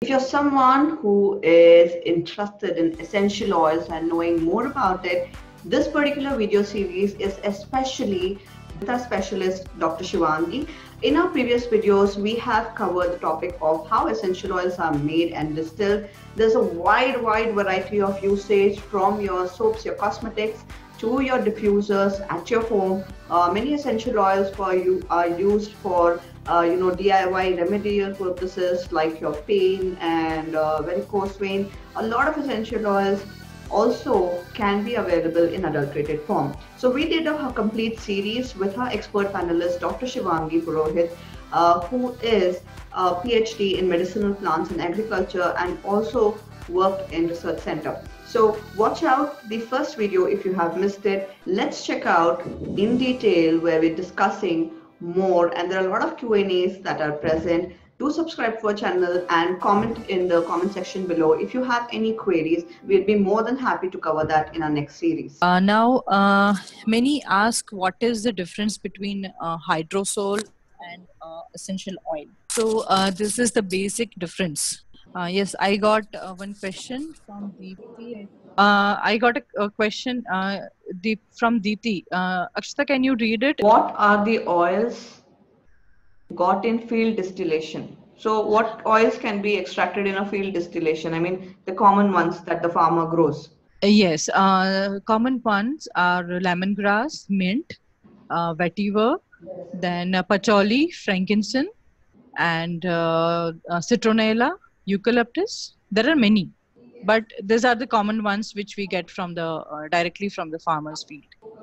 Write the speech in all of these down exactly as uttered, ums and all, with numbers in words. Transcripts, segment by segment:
If you're someone who is interested in essential oils and knowing more about it, this particular video series is especially with our specialist, Doctor Shivangi. In our previous videos, we have covered the topic of how essential oils are made and distilled. There's a wide, wide variety of usage, from your soaps, your cosmetics, to your diffusers at your home. Uh, many essential oils for you are used for uh, you know D I Y remedial purposes like your pain and uh, varicose vein. A lot of essential oils also can be available in adulterated form. So we did a, a complete series with our expert panelist, Doctor Shivangi Purohit, uh, who is a PhD in medicinal plants and agriculture and also worked in research center. So watch out the first video if you have missed it. Let's check out in detail where we're discussing more, and there are a lot of Q and A's that are present. Do subscribe to our channel and comment in the comment section below if you have any queries. We'll be more than happy to cover that in our next series. Uh, now, uh, many ask what is the difference between uh, hydrosol and uh, essential oil. So uh, this is the basic difference. Uh, yes, I got uh, one question from Deepti. Uh, I got a, a question uh, Deep, from Deepti. Uh, Akshita, can you read it? What are the oils got in field distillation? So what oils can be extracted in a field distillation? I mean, the common ones that the farmer grows. Uh, yes, uh, common ones are lemongrass, mint, uh, vetiver, then uh, patchouli, frankincense, and uh, uh, citronella, eucalyptus. There are many, but these are the common ones which we get from the uh, directly from the farmer's field.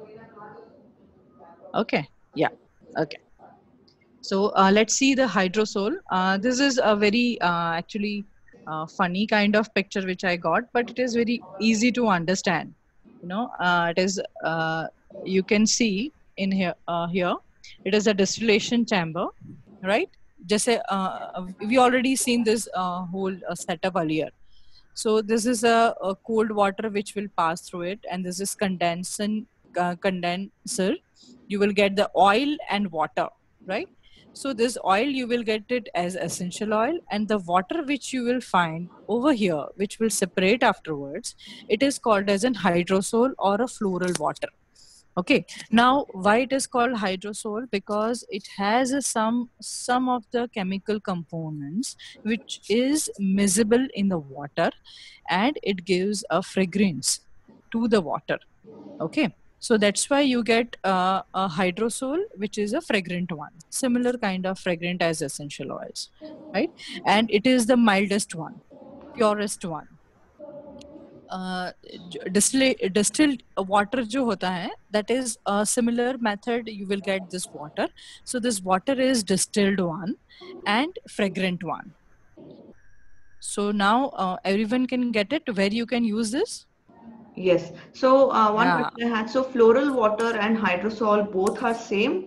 Okay, yeah, okay. So uh, let's see the hydrosol. Uh, this is a very uh, actually uh, funny kind of picture which I got, but it is very easy to understand. You know, uh, it is. Uh, you can see in here. Uh, here, it is a distillation chamber, right? Just say, uh, we already seen this uh, whole uh, setup earlier. So this is a, a cold water which will pass through it, and this is condensing uh, condenser. You will get the oil and water, right? So this oil, you will get it as essential oil, and the water which you will find over here, which will separate afterwards, it is called as an hydrosol or a floral water. Okay, now why it is called hydrosol? Because it has a some some of the chemical components which is miscible in the water, and it gives a fragrance to the water. Okay, so that's why you get uh, a hydrosol, which is a fragrant one, similar kind of fragrant as essential oils, right? And it is the mildest one, purest one. Uh, distilled distilled water जो होता है, that is a similar method you will get this water. So this water is distilled one and fragrant one. So now uh, everyone can get it. Where you can use this? Yes. So uh, one Yeah. question I had. So floral water and hydrosol both are same?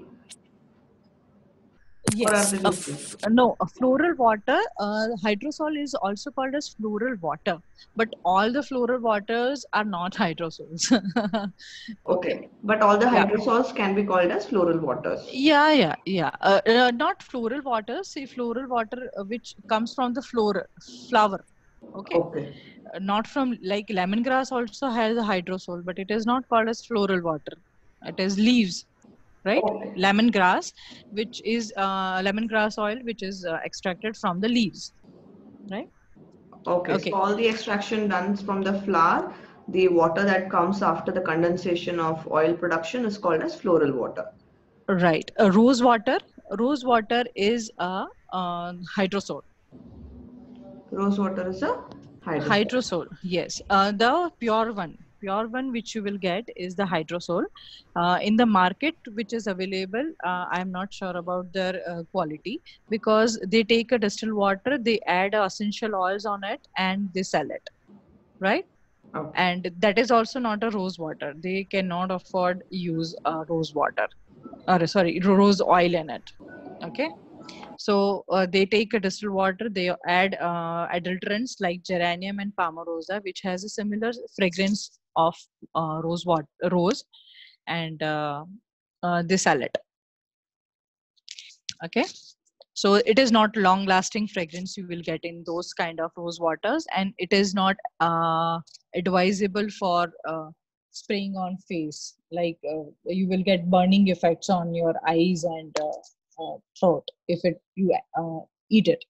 Yes. A f no, a floral water. Uh, hydrosol is also called as floral water, but all the floral waters are not hydrosols. Okay. okay. But all the hydrosols yeah. can be called as floral waters. Yeah, yeah, yeah. Uh, uh, not floral waters. See, floral water uh, which comes from the floral flower. Okay. Okay. Uh, not from, like, lemongrass also has a hydrosol, but it is not called as floral water. It is leaves, right? Okay. Lemongrass, which is uh, lemongrass oil, which is uh, extracted from the leaves, right? Okay. okay. So all the extraction done from the flower, the water that comes after the condensation of oil production is called as floral water. Right. Uh, rose water. Rose water is a uh, hydrosol. Rose water is a hydrosol. Hydrosol, yes. Uh, the pure one, pure one which you will get is the hydrosol. Uh, in the market, which is available, uh, I am not sure about their uh, quality, because they take a distilled water, they add uh, essential oils on it, and they sell it, right? Okay. And that is also not a rose water. They cannot afford use uh, rose water, or sorry, rose oil in it. Okay. So uh, they take a distilled water, they add uh, adulterants like geranium and palmarosa, which has a similar fragrance of uh, rose water, rose, and uh, uh, they sell it. Okay. So it is not long lasting fragrance you will get in those kind of rose waters, and it is not uh, advisable for uh, spraying on face. Like uh, you will get burning effects on your eyes and uh, uh, throat if it you uh, eat it.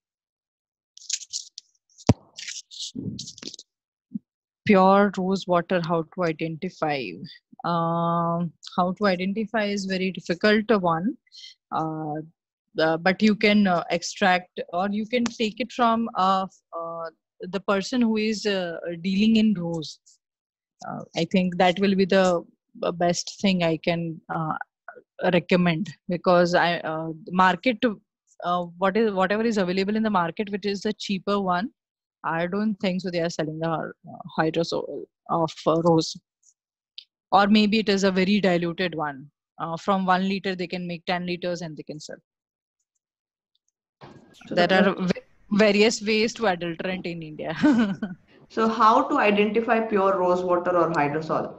Pure rose water, how to identify? Um, how to identify is very difficult one. Uh, uh, but you can uh, extract, or you can take it from uh, uh, the person who is uh, dealing in rose. Uh, I think that will be the best thing I can uh, recommend, because I uh, market uh, what is whatever is available in the market, which is the cheaper one. I don't think so. They are selling the uh, hydrosol of uh, rose, or maybe it is a very diluted one. Uh, from one liter, they can make ten liters and they can sell. So There the are various ways to adulterant in India. So how to identify pure rose water or hydrosol?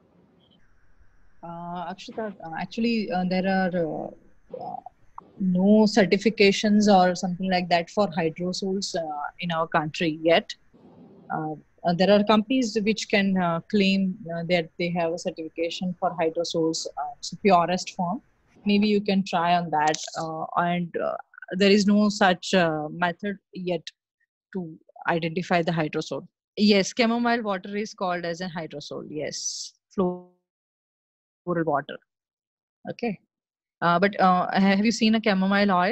Uh, Akshita, uh, actually, uh, there are uh, uh, no certifications or something like that for hydrosols uh, in our country yet. Uh, uh, there are companies which can uh, claim uh, that they have a certification for hydrosols, uh, it's the purest form. Maybe you can try on that, uh, and uh, there is no such uh, method yet to identify the hydrosol. Yes, chamomile water is called as a hydrosol. Yes, floral water. Okay. Uh, but uh, have you seen a chamomile oil?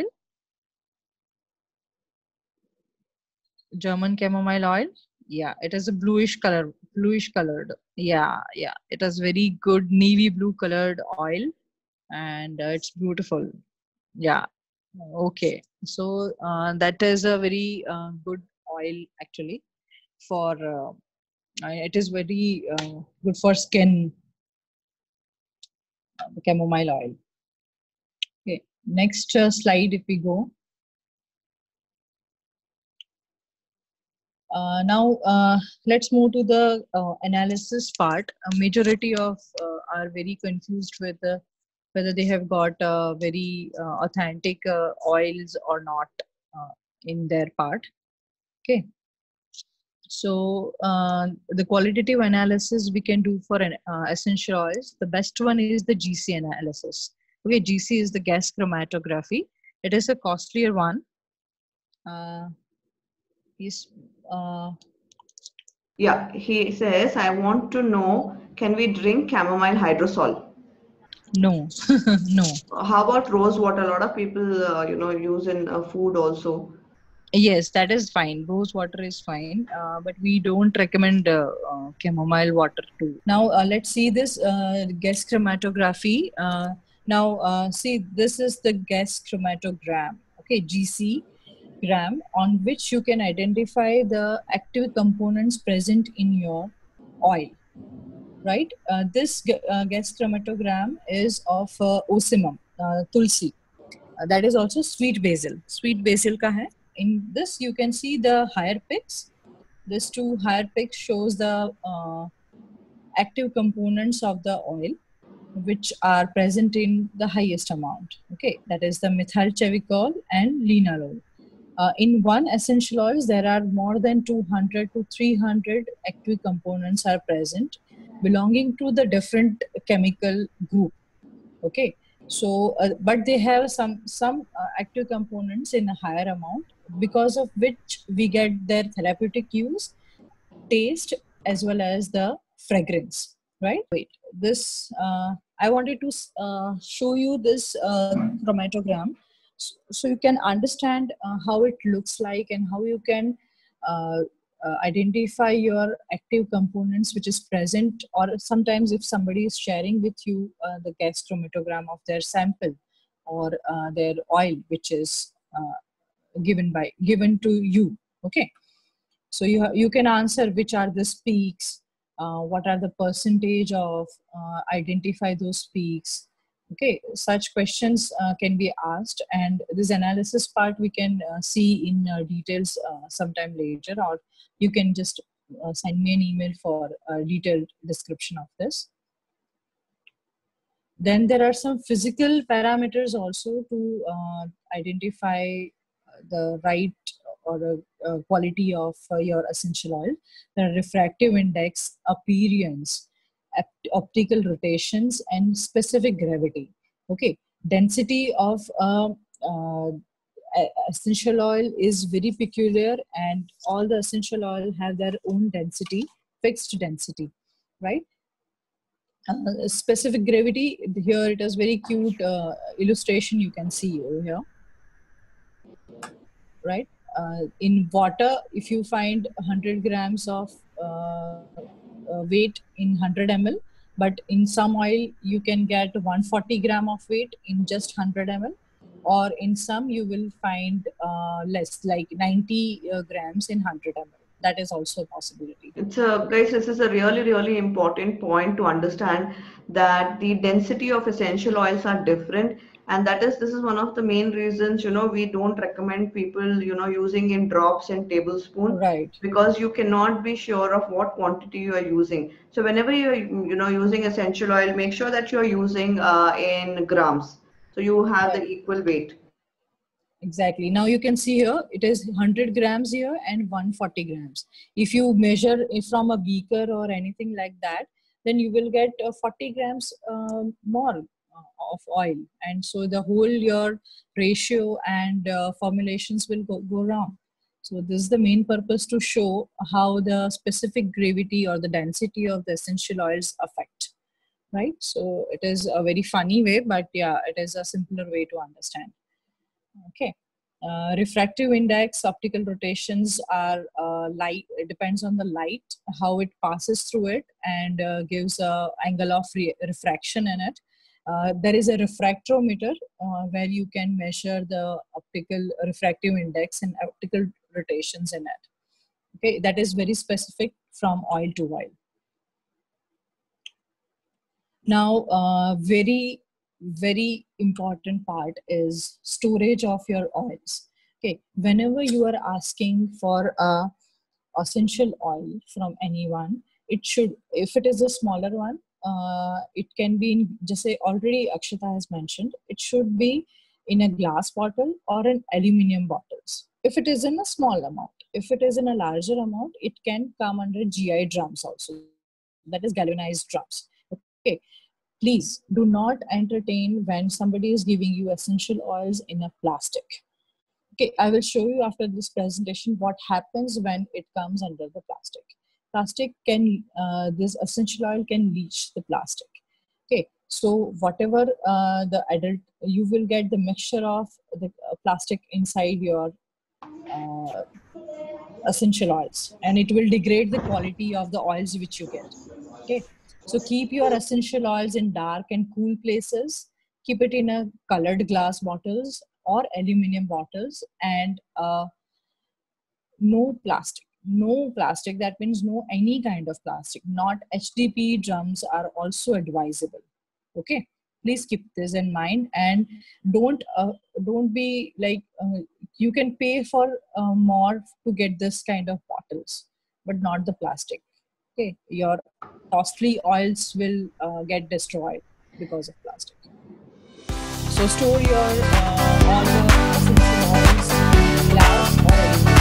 German chamomile oil? Yeah, it is a bluish color, bluish colored. Yeah, yeah. It is very good navy blue colored oil, and uh, it's beautiful. Yeah. Okay. So uh, that is a very uh, good oil actually for. Uh, it is very uh, good for skin. Uh, chamomile oil. Okay. Next uh, slide, if we go. Uh, now, uh, let's move to the uh, analysis part. A majority of uh, are very confused with uh, whether they have got uh, very uh, authentic uh, oils or not uh, in their part. Okay. So uh, the qualitative analysis we can do for an uh, essential oils. The best one is the G C analysis. Okay, G C is the gas chromatography. It is a costlier one. Uh, is uh, Yeah, he says, I want to know, can we drink chamomile hydrosol? No, no. How about rose water? A lot of people, uh, you know, use in uh, food also. Yes, that is fine. Rose water is fine, uh, but we don't recommend uh, uh, chamomile water too. Now, uh, let's see this uh, gas chromatography. Uh, now, uh, see, this is the gas chromatogram. Okay, G C gram, on which you can identify the active components present in your oil. Right? Uh, this uh, gas chromatogram is of uh, Ocimum, uh, Tulsi. Uh, that is also sweet basil. Sweet basil ka hai. In this, you can see the higher picks. This two higher picks shows the uh, active components of the oil, which are present in the highest amount. Okay, that is the methyl chavicol and linalool. Uh, in one essential oils, there are more than two hundred to three hundred active components are present, belonging to the different chemical group. Okay, so uh, but they have some some uh, active components in a higher amount, because of which we get their therapeutic use, taste, as well as the fragrance. Right? Wait, this uh, I wanted to uh, show you this uh, chromatogram, so, so you can understand uh, how it looks like and how you can uh, uh, identify your active components which is present, or sometimes if somebody is sharing with you uh, the gas chromatogram of their sample or uh, their oil which is uh, given by given to you. Okay, so you ha- you can answer which are the peaks, uh, what are the percentage of uh, identify those peaks. Okay, such questions uh, can be asked, and this analysis part we can uh, see in uh, details uh, sometime later, or you can just uh, send me an email for a detailed description of this. Then there are some physical parameters also to uh, identify the right or the uh, quality of uh, your essential oil. The refractive index, appearance, opt- optical rotations, and specific gravity. Okay, density of uh, uh, essential oil is very peculiar, and all the essential oil have their own density, fixed density, right? Uh, specific gravity, here it is very cute uh, illustration you can see over here, right? Uh, in water, if you find one hundred grams of uh, uh, weight in one hundred milliliters, but in some oil you can get one hundred forty gram of weight in just one hundred milliliters, or in some you will find uh, less, like ninety uh, grams in one hundred milliliters. That is also a possibility. It's a, guys, this is a really, really important point to understand that the density of essential oils are different. And that is, this is one of the main reasons, you know, we don't recommend people, you know, using in drops and tablespoon, Right. because you cannot be sure of what quantity you are using. So whenever you're, you know, using essential oil, make sure that you're using uh, in grams. So you have the Right. equal weight. Exactly. Now you can see here, it is one hundred grams here and one hundred forty grams. If you measure it from a beaker or anything like that, then you will get uh, forty grams um, more uh, of oil. And so the whole your ratio and uh, formulations will go, go wrong. So this is the main purpose, to show how the specific gravity or the density of the essential oils affect, right? So it is a very funny way, but yeah, it is a simpler way to understand. Okay. Uh, refractive index, optical rotations are uh, light. It depends on the light, how it passes through it, and uh, gives a angle of re refraction in it. Uh, there is a refractometer uh, where you can measure the optical refractive index and optical rotations in it. Okay, that is very specific from oil to oil. Now, uh, very very important part is storage of your oils. Okay, whenever you are asking for a essential oil from anyone, it should, if it is a smaller one, uh, it can be in, just say already Akshata has mentioned, it should be in a glass bottle or an aluminum bottles. If it is in a small amount, if it is in a larger amount, it can come under G I drums also, that is galvanized drums. Okay. Please do not entertain when somebody is giving you essential oils in a plastic. Okay, I will show you after this presentation what happens when it comes under the plastic. Plastic can, uh, this essential oil can leach the plastic. Okay, so whatever uh, the adult, you will get the mixture of the uh, plastic inside your uh, essential oils, and it will degrade the quality of the oils which you get. Okay. So keep your essential oils in dark and cool places. Keep it in a colored glass bottles or aluminum bottles, and uh, no plastic. No plastic, that means no any kind of plastic. Not H D P E drums are also advisable. Okay, please keep this in mind, and don't uh, don't be like uh, you can pay for uh, more to get this kind of bottles, but not the plastic. Okay, your costly oils will uh, get destroyed because of plastic. So store your uh, all your essential oils in glass or aluminum.